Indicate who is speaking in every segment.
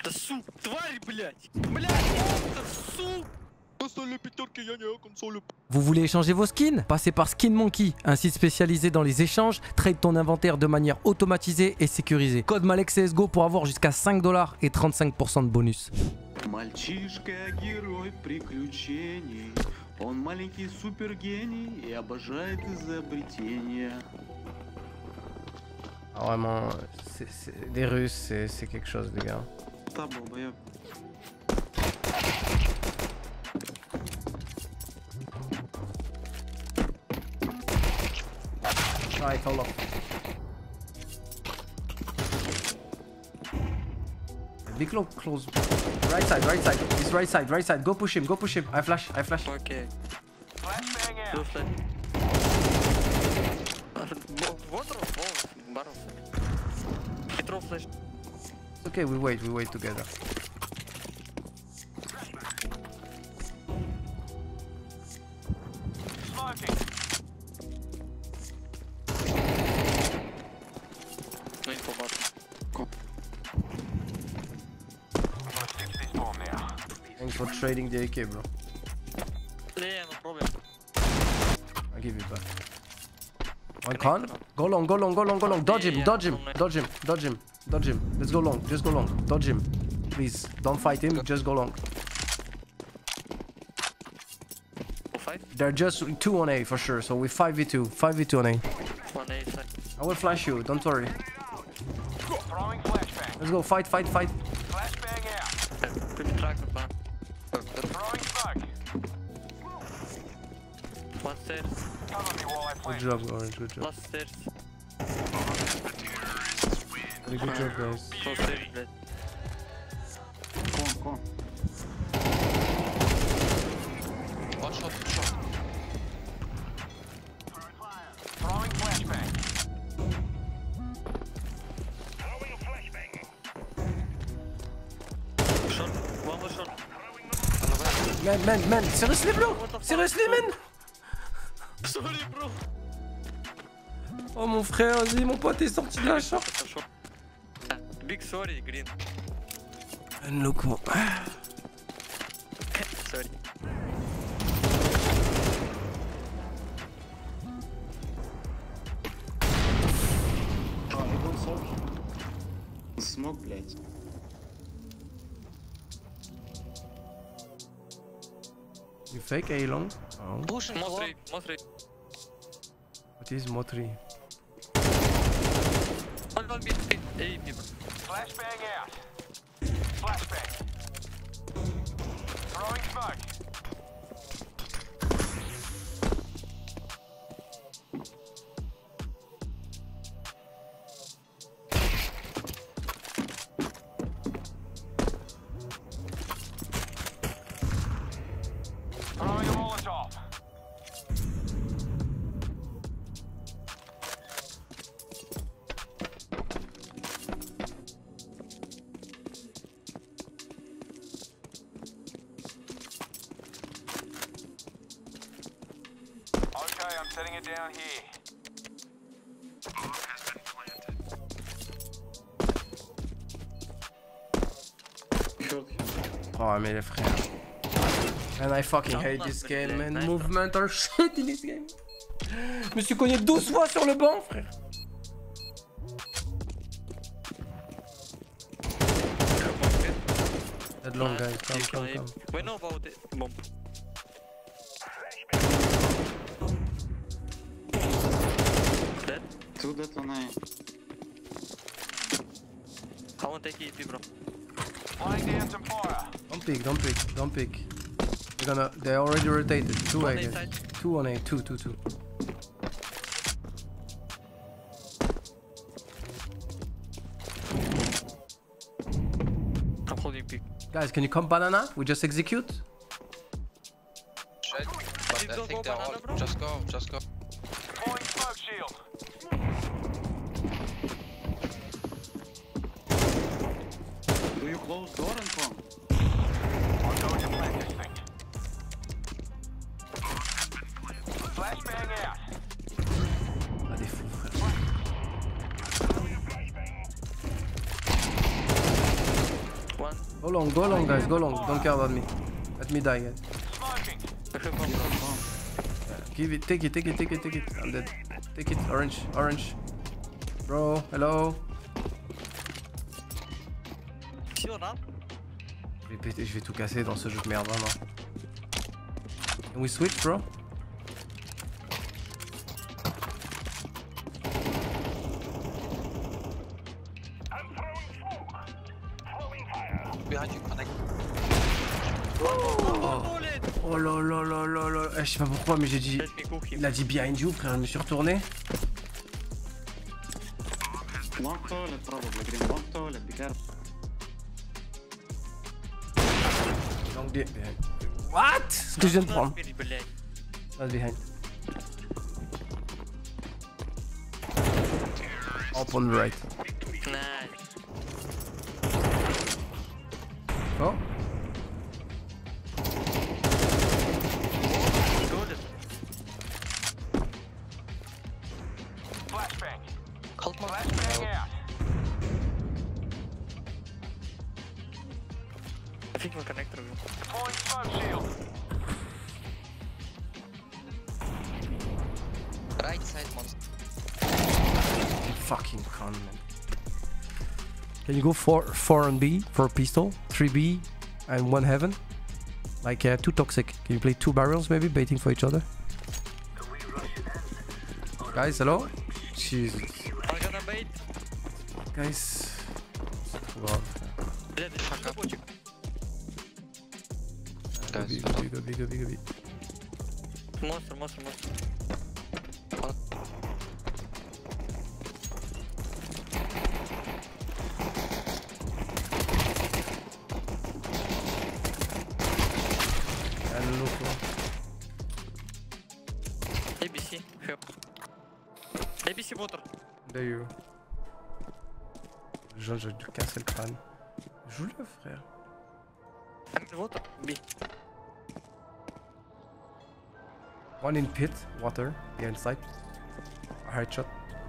Speaker 1: Да су, тварь, блядь! Блядь, монстр, су!
Speaker 2: Vous voulez échanger vos skins? Passez par Skin Monkey, un site spécialisé dans les échanges. Trade ton inventaire de manière automatisée et sécurisée. Code Malek CSGO pour avoir jusqu'à 5 $ et 35% de bonus.
Speaker 3: Мальчишка, герой приключений. Он маленький супергений и обожает изобретения.
Speaker 2: Ah, vraiment, les Russes, c'est quelque chose, les gars.
Speaker 3: Та долбоёб.
Speaker 2: Right, hold up. Be close. Right side. He's right side. Go push him. I flash.
Speaker 1: Окей. Two flash. Вот боролся. Петров флеш.
Speaker 2: Okay, we wait together.
Speaker 1: Ну инфо бар.
Speaker 2: Thanks for trading the AK, bro.
Speaker 1: Yeah, no problem.
Speaker 2: I'll give it back. One con? Go long. Dodge him. Let's go long. Just go long. Dodge him. Please, don't fight him. Just go long.
Speaker 1: We'll fight.
Speaker 2: They're just 2 on A for sure. So we 5v2 on A.
Speaker 1: 1A side.
Speaker 2: I will flash you. Don't worry. Let's go. Fight.
Speaker 1: Quick track the plan. One stairs.
Speaker 2: Good job, Orange. Good job.
Speaker 1: Last stairs.
Speaker 2: Very good job, guys.
Speaker 1: Two stairs, блядь.
Speaker 3: Кон.
Speaker 4: One shot.
Speaker 1: Short. One more short.
Speaker 2: Man. Seriously, bro? Seriously, man?
Speaker 1: Sorry, bro.
Speaker 2: Oh, mon frère, vas-y, mon pote est sorti de la chambre.
Speaker 1: Big sorry, green.
Speaker 2: And look, mon...
Speaker 1: Sorry.
Speaker 3: Смог, блядь.
Speaker 2: You fake A long? Oh.
Speaker 4: Push him.
Speaker 1: Mo3.
Speaker 2: What is Mo3?
Speaker 1: One B. A people.
Speaker 5: Flashbang out. Flashbang. Throwing smoke. Throwing a Molotov. Okay, I'm setting it down here.
Speaker 2: Oh, mais les frères. And I fucking hate this game, man. Movement are shit in this game. Je me suis cogné 12 fois sur le banc, frère. Dead long, guys. Come.
Speaker 1: We know about it. Bomb. Dead.
Speaker 3: Two detonate.
Speaker 1: I won't take EP, bro.
Speaker 5: Laying down some fire.
Speaker 2: Don't pick. They already rotated. 2
Speaker 1: One
Speaker 2: A,
Speaker 1: A
Speaker 2: guys.
Speaker 1: side.
Speaker 2: 2 on A. 2.
Speaker 1: I'm holding peak.
Speaker 2: Guys, can you come banana? We just execute?
Speaker 4: Shit. But
Speaker 1: Please
Speaker 4: I
Speaker 1: don't
Speaker 4: think
Speaker 1: go
Speaker 4: they're
Speaker 1: banana,
Speaker 4: all.
Speaker 1: bro.
Speaker 4: Just go.
Speaker 5: Deploying smoke shield.
Speaker 3: Do you close door and come?
Speaker 5: I'm going to plant this thing. Flashbang out.
Speaker 2: Ah, des fous, frère.
Speaker 1: One.
Speaker 2: Go long guys, go long. Don't care about me. Let me die guys.
Speaker 5: Smoking.
Speaker 1: I have one.
Speaker 2: Give it, take it. I'm dead. Take it, orange. Bro, hello.
Speaker 1: Sûr, hein?
Speaker 2: Je vais tout casser dans ce jeu de merde, vraiment. Can we switch, bro?
Speaker 4: Behind you, connect.
Speaker 2: Oh là. Je sais pas pourquoi, mais j'ai dit.
Speaker 1: Let me cook him.
Speaker 2: Il a dit behind you, frère, je me suis retourné.
Speaker 3: One toilet probably, green. One toilet, be careful.
Speaker 2: Donc, behind. What? Ce que je viens de prendre.
Speaker 1: Блядь.
Speaker 2: That's behind. Up on the right.
Speaker 1: Nice.
Speaker 2: Oh.
Speaker 1: Good.
Speaker 5: Flashbang.
Speaker 4: Cult mode.
Speaker 5: Flashbang out.
Speaker 1: I think we're connected.
Speaker 5: Deploying smoke shield.
Speaker 4: Right side monster.
Speaker 2: Fucking con, man. Can you go 4 on B for pistol, 3 B, and 1 heaven? Like 2 toxic. Can you play 2 barrels maybe, baiting for each other? Guys, hello? Jesus.
Speaker 1: I'm gonna bait.
Speaker 2: Guys. C'est trop grave.
Speaker 1: Блядь, это шоколадчик.
Speaker 4: Guys,
Speaker 2: Go B.
Speaker 1: Monster.
Speaker 2: And look.
Speaker 1: ABC, help. ABC water.
Speaker 2: There you. J'ai dû casser le crâne. Joue-le, frère.
Speaker 1: I'm in water. B.
Speaker 2: One in pit, water, behind side. A headshot.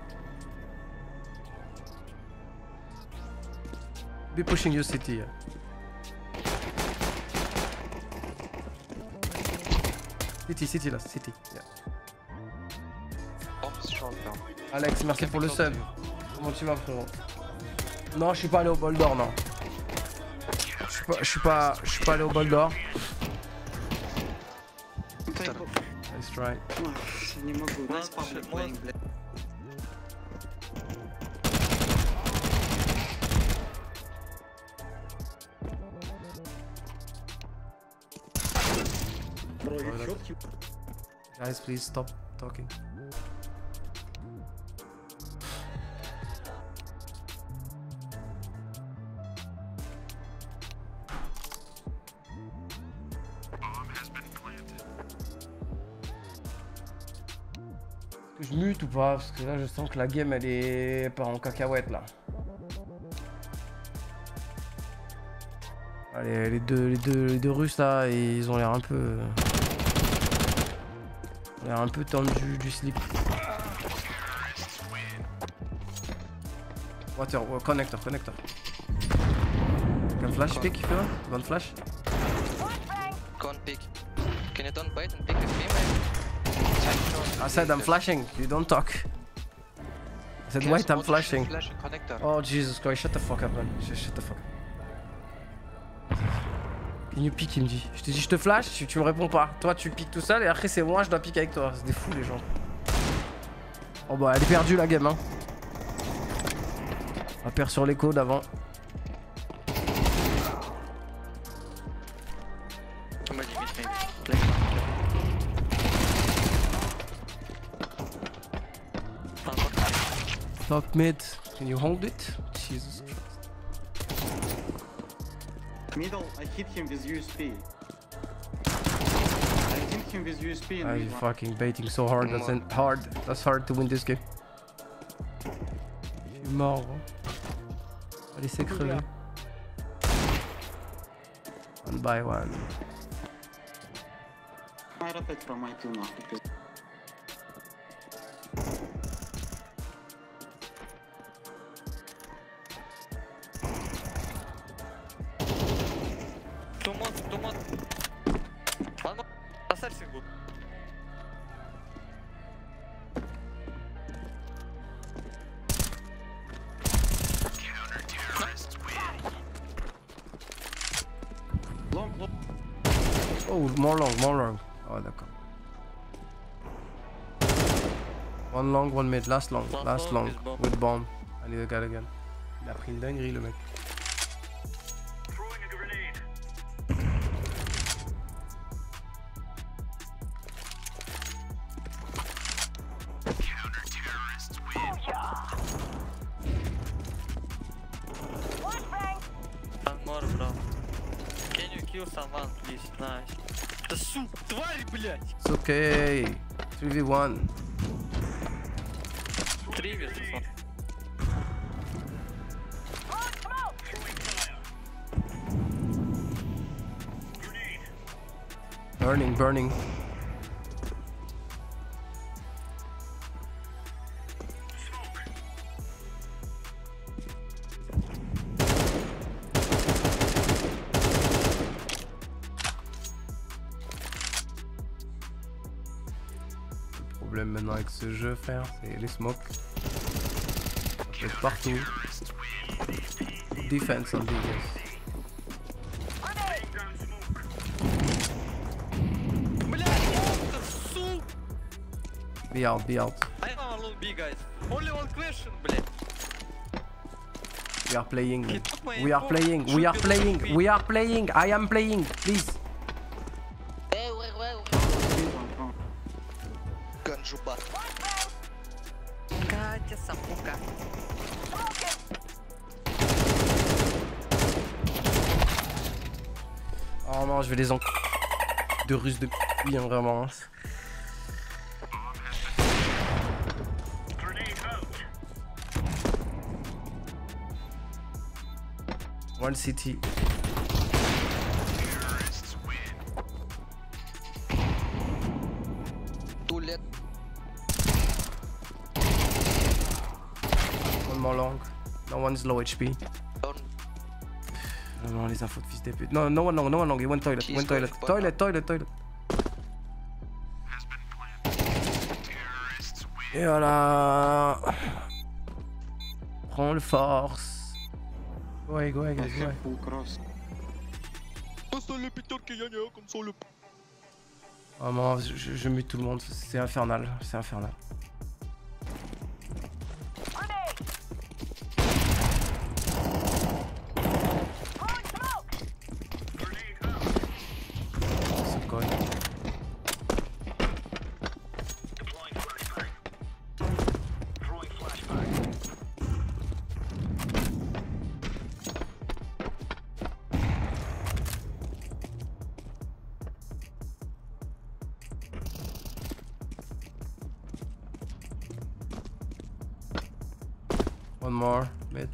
Speaker 2: Be pushing your city, yeah. City là, city. Yeah.
Speaker 4: Oh, short down.
Speaker 2: Alex, merci pour le sub. Comment tu vas, frérot? Non, je suis pas allé au bol d'or, non. Je suis pas allé au bol d'or. Nice try.
Speaker 3: Не могу. Nice
Speaker 1: Ладно,
Speaker 3: public
Speaker 1: shit,
Speaker 3: playing,
Speaker 1: ладно.
Speaker 3: блядь. Bro, you shot you.
Speaker 2: Guys, please stop talking. Est-ce que je mute ou pas? Parce que là je sens que la game elle est pas en cacahuète là. Allez, les deux Russes là, ils ont l'air un peu... tendu du slip. Water, connector. Can flash pick if you want? You want flash?
Speaker 4: Can't pick. Can you don't bait and pick with me, man?
Speaker 2: I said I'm flashing, you don't talk. I said wait, I'm flashing.
Speaker 4: Flash connector.
Speaker 2: Oh Jesus Christ, shut the fuck up man. Shut the fuck up. Can you pick, il me dit. Je te dis je te flash, tu me réponds pas. Toi tu piques tout seul et après c'est moi je dois piquer avec toi. C'est des fous les gens. Oh bah elle est perdue la game hein. On perd sur l'écho d'avant.
Speaker 1: Somebody beat me.
Speaker 2: Top mid. Can you hold it? Jesus Christ.
Speaker 3: Middle, I hit him with USP. I hit him with USP and
Speaker 2: Ah, you fucking baiting so hard. That's hard to win this game. Je suis mort. Gros. Allez, c'est crevé. One by one.
Speaker 3: I rotate from my two now because
Speaker 1: go.
Speaker 3: Long, long.
Speaker 2: Oh, more long, more long. Oh, d'accord. One long, one mid, last long, last long, with bomb. I need a guy again. Il a pris une dinguerie le mec.
Speaker 5: Throwing a grenade.
Speaker 1: One more, bro. Can you kill someone, please? Nice. Да сука, тварь, блядь!
Speaker 2: It's okay. 3v1.
Speaker 1: 3 versus 1.
Speaker 2: Burning, burning. Le problème maintenant avec ce jeu, frère, c'est les smokes. Ça fait partout. Defense on defense.
Speaker 1: Блядь, опта, сука!
Speaker 2: Be out, be out.
Speaker 1: I am alone B, guys. Only one question, блядь.
Speaker 2: We are playing.
Speaker 1: He took my
Speaker 2: We are
Speaker 1: info.
Speaker 2: playing. We
Speaker 1: Should
Speaker 2: are
Speaker 1: be
Speaker 2: playing.
Speaker 1: long B.
Speaker 2: We are playing. I am playing. Please.
Speaker 4: Ганджуба.
Speaker 1: Катя, самука.
Speaker 2: Oh non, je vais les en... de russes de bien vraiment.
Speaker 5: Grenade out.
Speaker 2: One city.
Speaker 4: Тулет.
Speaker 2: One more long. No one's low HP.
Speaker 4: Down.
Speaker 2: Vraiment les infos de fils des putes. No, no one long, no one long. One toilet, one toilet. Toilet, toilet, toilet. Et voilà. Prends le force. Go away,
Speaker 3: I
Speaker 2: guys, go away.
Speaker 3: have full cross.
Speaker 2: Vraiment, je mute tout le monde. C'est infernal, c'est infernal. C'est quoi?
Speaker 5: Deploying flashbang. Throwing flashbang.
Speaker 2: One more, mid.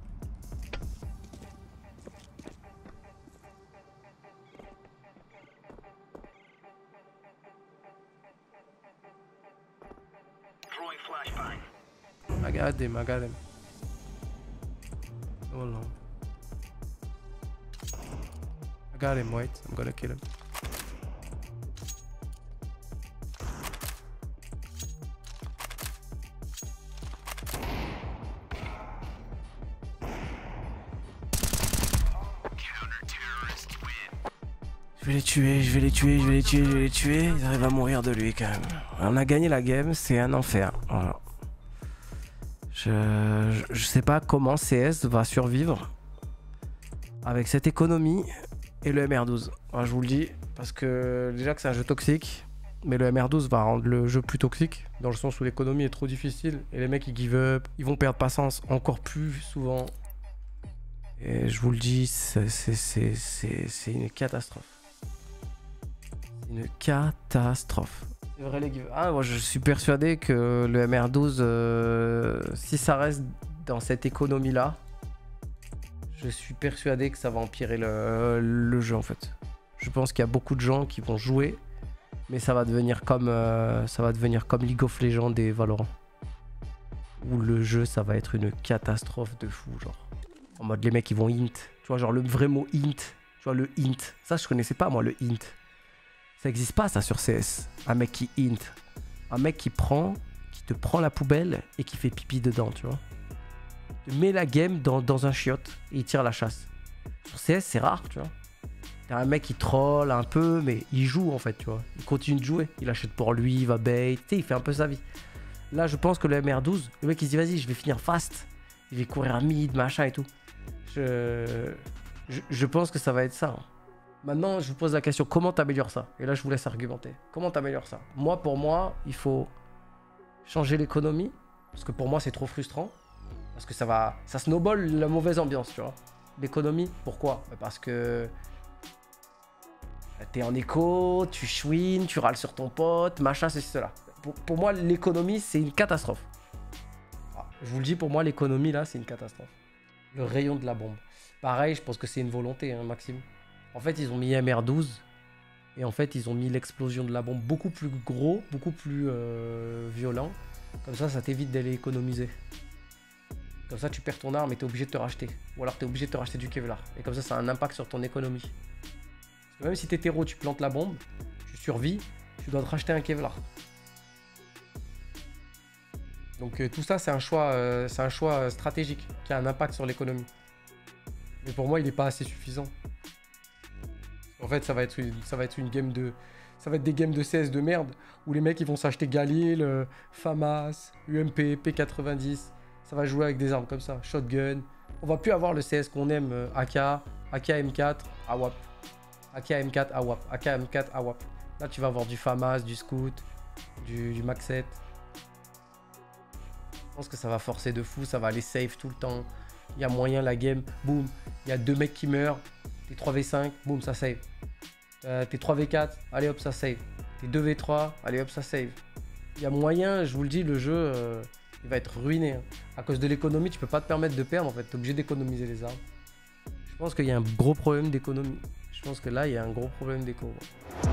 Speaker 5: Throwing flashbang.
Speaker 2: I got him, I got him. No one long. I got him, wait, I'm gonna kill him. Je vais les tuer, je vais les tuer, je vais les tuer, je vais les tuer. Ils arrivent à mourir de lui quand même. On a gagné la game, c'est un enfer. Voilà. Je sais pas comment CS va survivre avec cette économie et le MR12. Voilà, je vous le dis, parce que déjà que c'est un jeu toxique, mais le MR12 va rendre le jeu plus toxique, dans le sens où l'économie est trop difficile et les mecs ils give up, ils vont perdre patience encore plus souvent. Et je vous le dis, c'est une catastrophe. Une catastrophe. C'est vrai les give. Ah, moi je suis persuadé que le MR12, si ça reste dans cette économie-là, je suis persuadé que ça va empirer le jeu en fait. Je pense qu'il y a beaucoup de gens qui vont jouer, mais ça va devenir comme League of Legends et Valorant. Où le jeu, ça va être une catastrophe de fou, genre. En mode les mecs ils vont int. Tu vois, genre le vrai mot int. Tu vois, le int. Ça je connaissais pas moi, le int. Ça existe pas ça sur CS. Un mec qui int. Un mec qui te prend la poubelle et qui fait pipi dedans, tu vois. Tu mets la game dans un chiotte et il tire la chasse. Sur CS, c'est rare, tu vois. T'as un mec qui troll un peu, mais il joue en fait, tu vois. Il continue de jouer. Il achète pour lui, il va bait, tu sais, il fait un peu sa vie. Là, je pense que le MR12, le mec il se dit vas-y, je vais finir fast. Je vais courir à mid, machin et tout. Je pense que ça va être ça. Hein. Maintenant, je vous pose la question, comment t'améliores ça? Et là, je vous laisse argumenter. Comment t'améliores ça? Moi, pour moi, il faut changer l'économie. Parce que pour moi, c'est trop frustrant. Parce que ça snowball la mauvaise ambiance, tu vois. L'économie, pourquoi? Parce que t'es en écho, tu chouines, tu râles sur ton pote, machin, c'est cela. Pour moi, l'économie, c'est une catastrophe. Je vous le dis, pour moi, l'économie, là, c'est une catastrophe. Le rayon de la bombe. Pareil, je pense que c'est une volonté, hein, Maxime. En fait, ils ont mis MR12. Et en fait, ils ont mis l'explosion de la bombe beaucoup plus gros, beaucoup plus violent. Comme ça t'évite d'aller économiser. Comme ça, tu perds ton arme et t'es obligé de te racheter. Ou alors, t'es obligé de te racheter du Kevlar. Et comme ça a un impact sur ton économie. Parce que même si t'es terreau, tu plantes la bombe, tu survis, tu dois te racheter un Kevlar. Donc tout ça, c'est un choix stratégique qui a un impact sur l'économie. Mais pour moi, il n'est pas assez suffisant. En fait, ça va être une game de... Ça va être des games de CS de merde où les mecs ils vont s'acheter Galil, FAMAS, UMP, P90. Ça va jouer avec des armes comme ça, shotgun. On va plus avoir le CS qu'on aime, AK, AK-M4, AWAP. AK-M4, AWAP. AK-M4, AWAP. Là, tu vas avoir du FAMAS, du Scout, du Max 7. Je pense que ça va forcer de fou, ça va aller safe tout le temps. Il y a moyen, la game, boum. Il y a 2 mecs qui meurent. T'es 3v5, boum, ça save. T'es 3v4, allez hop, ça save. T'es 2v3, allez hop, ça save. Il y a moyen, je vous le dis, le jeu, il va être ruiné. Hein. À cause de l'économie, tu peux pas te permettre de perdre, en fait. T'es obligé d'économiser les armes. Je pense qu'il y a un gros problème d'économie. Je pense que là, il y a un gros problème d'éco. Ouais.